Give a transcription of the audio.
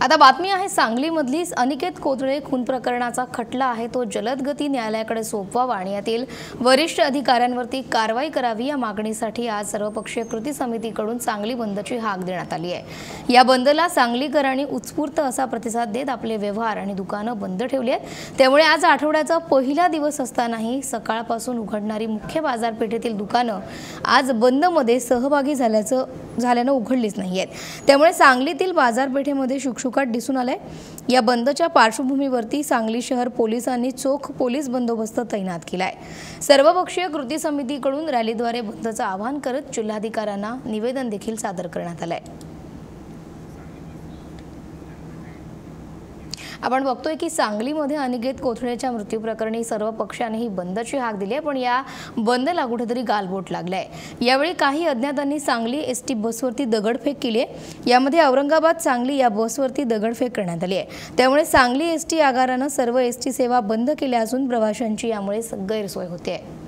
आता बातमी आहे सांगलीमधलीच अनिकेत कोथळे खून प्रकरणाचा खटला आहे तो जलदगती न्यायालयाकडे सोपवावा आणि यातील वरिष्ठ अधिकाऱ्यांवरती कारवाई करावी या मागणीसाठी आज सर्वपक्षीय कृती समितीकडून सांगली बंदची हाक देण्यात आली आहे। या बंदला सांगलीकरांनी उत्स्फूर्त असा प्रतिसाद देत आपले व्यवहार आणि दुकानं बंद ठेवली आहेत। त्यामुळे आज आठवड्याचा पहिला दिवस असतानाही सकाळपासून उघडणारी मुख्य बाजारपेठेतील दुकानं आज बंदमध्ये सहभागी झाल्यानं उघडलीच नाहीयेत। त्यामुळे सांगलीतील बाजारपेठेमध्ये शुकशुकाट दिसून आलाय। या बंदच्या पार्श्वभूमीवरती सांगली शहर पोलिसांनी चोख पोलीस बंदोबस्त तैनात केलाय। सर्वपक्षीय कृती समितीकडून रॅलीद्वारे बंदचं आवाहन करत जिल्हाधिकाऱ्यांना निवेदन देखील सादर करण्यात आलंय। आपण बघतोय की सांगलीमध्ये अनिकेत कोथळेच्या मृत्यू प्रकरणी सर्व पक्षांनी ही बंदची हाक दिली आहे, पण या बंदला कुठेतरी गालबोट लागलाय। यावेळी काही अज्ञातांनी सांगली एसटी बसवरती दगडफेक केली आहे। यामध्ये औरंगाबाद सांगली या बसवरती दगडफेक करण्यात आली आहे। त्यामुळे सांगली एसटी आगारानं सर्व एसटी सेवा बंद केल्या असून प्रवाशांची यामुळे गैरसोय होते आहे।